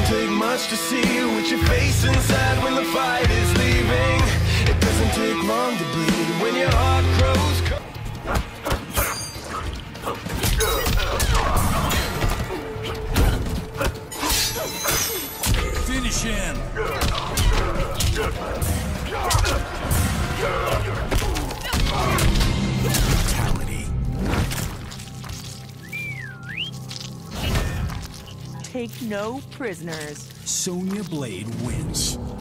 take much to see what your face inside when the fight is leaving. It doesn't take long to bleed when your heart grows cold. Finish him! Brutality. Take no prisoners. Sonya Blade wins.